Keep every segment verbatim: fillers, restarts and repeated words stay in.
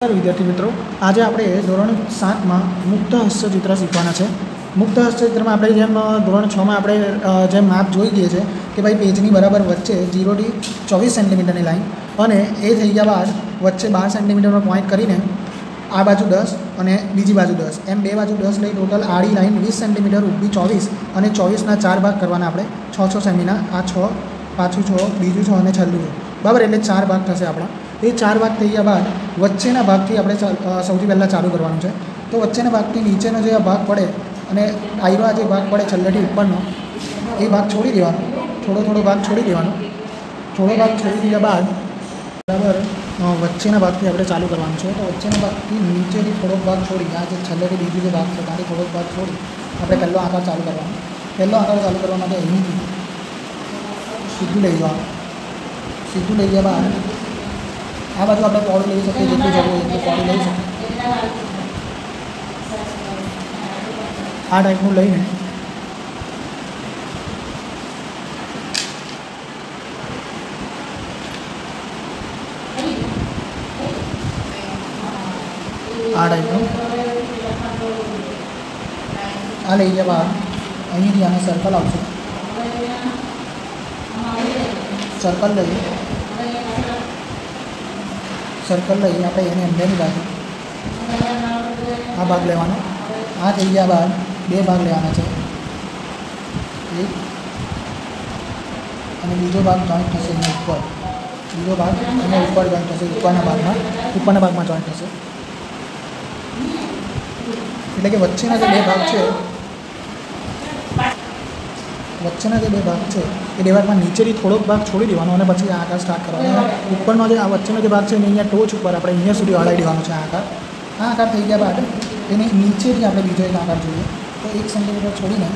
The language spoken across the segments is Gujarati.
વિદ્યાર્થી મિત્રો, આજે આપણે ધોરણ સાતમાં મુક્ત હસ્તચિત્ર શીખવાના છે. મુક્ત હસ્તચિત્રમાં આપણે જેમ ધોરણ છમાં આપણે જેમ માપ જોઈ ગઈએ છે કે ભાઈ પેજની બરાબર વચ્ચે જીરોથી ચોવીસ સેન્ટીમીટરની લાઈન અને એ થઈ ગયા બાદ વચ્ચે બાર સેન્ટીમીટરનો પોઈન્ટ કરીને આ બાજુ દસ અને બીજી બાજુ દસ એમ બે બાજુ દસ લઈ ટોટલ આડી લાઈન વીસ સેન્ટીમીટર, ઊભી ચોવીસ અને ચોવીસના ચાર ભાગ કરવાના આપણે છ છ સેમીના. આ છ, પાછું છ, બીજું છ અને છેલ્લું છ, બરાબર. એટલે ચાર ભાગ થશે આપણા. એ ચાર ભાગ થઈ ગયા બાદ વચ્ચેના ભાગથી આપણે સૌથી પહેલાં ચાલુ કરવાનું છે. તો વચ્ચેના ભાગથી નીચેનો જે ભાગ પડે અને આયરો આ જે ભાગ પડે છેલ્લેથી ઉપરનો એ ભાગ છોડી દેવાનો, થોડો થોડો ભાગ છોડી દેવાનો. થોડો ભાગ છોડી દીધા બાદ બરાબર વચ્ચેના ભાગથી આપણે ચાલુ કરવાનું છે. તો વચ્ચેના ભાગથી નીચેથી થોડોક ભાગ છોડી, આ જે છેલ્લેથી બીજું જે ભાગ છે ત્યાંથી થોડોક ભાગ છોડી આપણે પહેલો આકાર ચાલુ કરવાનો. પહેલો આકાર ચાલુ કરવા માટે અહીંથી સીધું લઈ જવાનું. સીધું લઈ ગયા બાદ આ બાજુ આપણે પોળી લઈ શકીએ, જેટલું જવું હોય એટલું પોળી લઈ શકીએ. આ ટાઈપનું લઈને આ ટાઈપનું આ લઈ ગયા બાદ અહીંથી આને સર્કલ આવશે. સર્કલ લઈ સર્કલ લઈ આપણે એની અંદરની બાજુ આ ભાગ લેવાનો. આ થઈ ગયા બાદ બે ભાગ લેવાના છે, એક અને બીજો ભાગ જોઈન્ટ થશે એના ઉપર. બીજો ભાગ એના ઉપર જોઈન્ટ થશે, ઉપરના ભાગમાં ઉપરના ભાગમાં જોઈન્ટ થશે. એટલે કે વચ્ચેના જે બે ભાગ છે વચ્ચેના જે બે ભાગ છે એ બે ભાગમાં નીચેથી થોડોક ભાગ છોડી દેવાનો અને પછી આ આકાર સ્ટાર્ટ કરવાનો. ઉપરનો જે આ વચ્ચેનો જે ભાગ છે એને અહીંયા ટોચ ઉપર આપણે અહીંયા સુધી હલાવી દેવાનો છે. આ આકાર આ આકાર થઈ ગયા બાદ એની નીચેથી આપણે બીજો એક આકાર જોઈએ. તો એક સેન્ટીમીટર છોડીને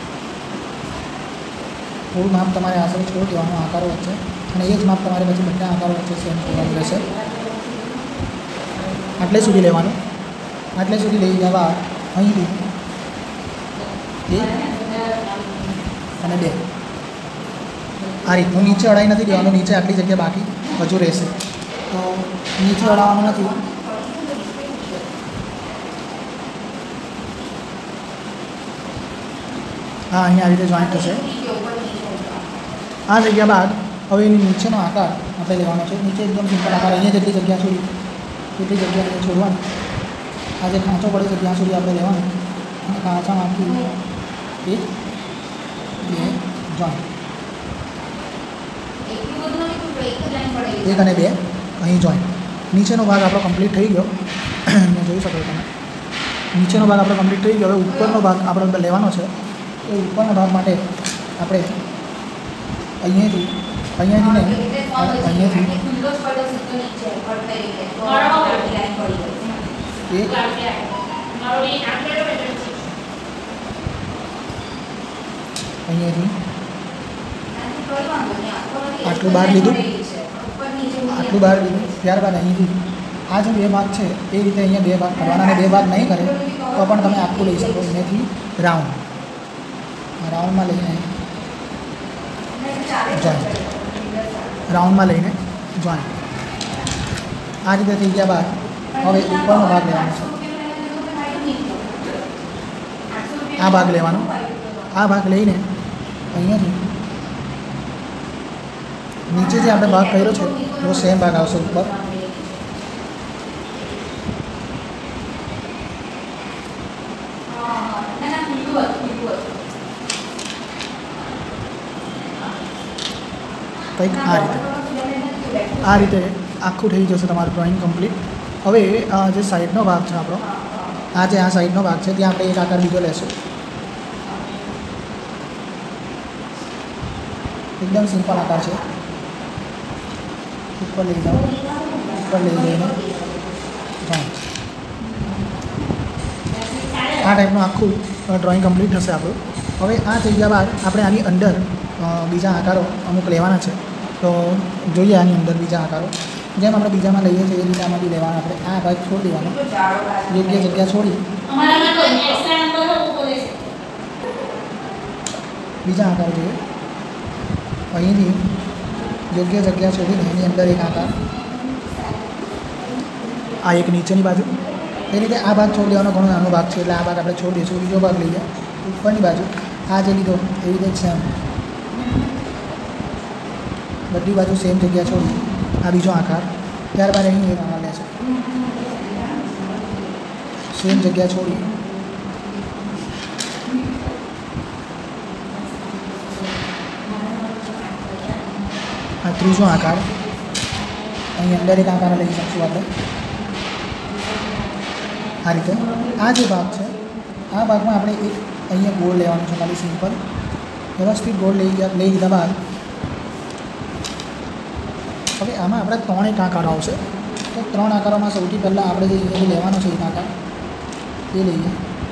થોડું માપ તમારે આશરે છોડી દેવાનું આકારો વચ્ચે, અને એ જ માપ તમારે પછી બધા આકારો વચ્ચે સેમ છોડવાનું રહેશે. આટલે સુધી લેવાનું. આટલે સુધી લઈ ગયા બાદ અહીંથી એક અને બે આ રીતનું નીચે અડાઈ નથી દેવાનું. નીચે આટલી જગ્યા બાકી હજુ રહેશે, તો નીચે અડાવવાનું નથી. હા, અહીંયા આવી રીતે જોઈન્ટ થશે. આ જગ્યા બાદ હવે એની નીચેનો આકાર આપણે લેવાનો છે. નીચે એકદમ સિમ્પલ આકાર, અહીંયા જેટલી જગ્યા છોડી એટલી જગ્યા અહીંયા છોડવાની. આ જે ખાંચો પડે છે ત્યાં સુધી આપણે લેવાનું અને ખાંચામાંથી એક બે જોઈન્ટ, એક અને બે અહીં જોઈન્ટ. નીચેનો ભાગ આપણો કમ્પ્લીટ થઈ ગયો, મેં જોઈ શકો તમે. નીચેનો ભાગ આપણો કમ્પ્લીટ થઈ ગયો. હવે ઉપરનો ભાગ આપણે લેવાનો છે. એ ઉપરના ભાગ માટે આપણે અહીંયાથી અહીંયાથી નહીં અહીંયાથી એક અહીંયાથી આટલું બહાર લીધું આટલું બહાર લીધું ત્યારબાદ અહીંથી આ જે બે ભાગ છે એ રીતે અહીંયા બે ભાગ કરવાના. અને બે ભાગ નહીં કરે તો પણ તમે આખું લઈ શકો. અહીંયાથી રાઉન્ડ રાઉન્ડમાં લઈને જોઈન્ટ રાઉન્ડમાં લઈને જોઈન્ટ આ રીતે થઈ ગયા બાદ હવે ઉપરનો ભાગ લેવાનો છે. આ ભાગ લેવાનો. આ ભાગ લઈને અહીંયાથી નીચે જે આપણે ભાગ કર્યો છે એવો સેમ ભાગ આવશે ઉપર. કંઈક આ રીતે આ રીતે આખું થઈ જશે તમારું ડ્રોઈંગ કમ્પ્લીટ. હવે આ જે સાઈડનો ભાગ છે આપણો, આ જે આ સાઈડનો ભાગ છે ત્યાં આપણે એક આકાર બીજો લેશું. એકદમ સિમ્પલ આકાર છે. ઉપર લઈ જાઓ, ઉપર લઈ જઈને જોઈન્ટ. આ ટાઈપનું આખું ડ્રોઈંગ કમ્પ્લીટ થશે આપણું. હવે આ થઈ ગયા બાદ આપણે આની અંદર બીજા આકારો અમુક લેવાના છે. તો જોઈએ આની અંદર બીજા આકારો જેમ આપણે બીજામાં લઈએ છીએ એ રીતે આમાં બી લેવાના. આપણે આ ભાગ છોડી દેવાનો, યોગ્ય જગ્યા છોડી બીજા આકાર જોઈએ. અહીંથી યોગ્ય જગ્યા શોધીને એની અંદર એક આકાર આ એક નીચેની બાજુ. એ રીતે આ ભાગ છોડી દેવાનો ઘણો નાનો ભાગ છે એટલે આ ભાગ આપણે છોડી દઈશું. બીજો ભાગ લઈએ ઉપરની બાજુ. આ જે લીધો એવી રીતે સેમ બધી બાજુ સેમ જગ્યા છોડી આ બીજો આકાર. ત્યારબાદ અહીં એક આકાર લે છે સેમ જગ્યા છોડી આ ત્રીજો આકાર. અહીં અંદર એક આકાર લઈ શકશું આપણે આ રીતે. આ જે ભાગ છે આ ભાગમાં આપણે એક અહીંયા ગોળ લેવાનું છે ખાલી સિમ્પલ વ્યવસ્થિત ગોળ લઈ ગયા લઈ લીધા બાદ હવે આમાં આપણે ત્રણ એક આકારો આવશે. તો ત્રણ આકારોમાં સૌથી પહેલાં આપણે જે અહીંયા લેવાનો છે એક આકાર એ લઈએ.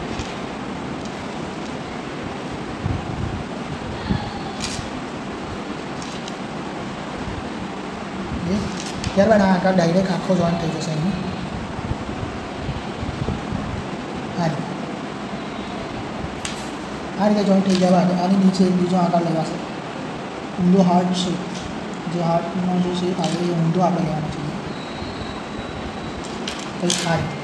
ત્યારબાદ આ આકાર ડાયરેક્ટ આખો જોઈન્ટ થઈ જશે અહીં આ રીતે. આ રીતે જોઈન્ટ થઈ ગયા બાદ આની નીચે એક બીજો આકાર લેવાશે ઊંધો હાર્ટ શેપ. જે હાર્ટનો જે શેપ આવે એ ઊંધો આપણે લેવાનો છે કંઈક આ રીતે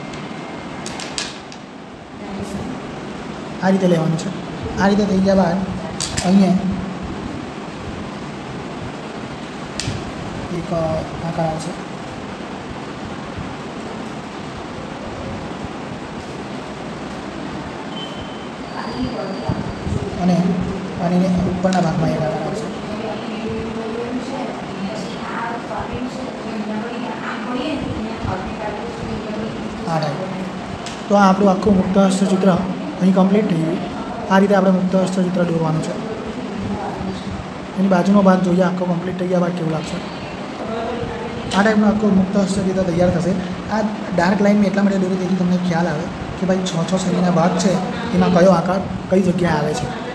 આ રીતે લેવાનું છે. આ રીતે થઈ ગયા બાદ અહીંયા એક આકાર આવશે અને અને ઉપરના ભાગમાં એક આકાર આવશે. આ ટાઈપ. તો આ આપણું આખું મુક્ત હસ્તચિત્ર અહીં કમ્પ્લીટ થઈ ગયું. આ રીતે આપણે મુક્ત હસ્તચિત્ર દોરવાનું છે. એની બાજુનો ભાગ જોઈએ આખો કમ્પ્લીટ થઈ ગયા બાદ કેવું લાગશે. આ ટાઈપનો આખો મુક્ત હસ્તચિત્ર તૈયાર થશે. આ ડાર્ક લાઇન મેં એટલા માટે દોરી તેથી તમને ખ્યાલ આવે કે ભાઈ છ છ સેમીના ભાગ છે એમાં કયો આકાર કઈ જગ્યાએ આવે છે.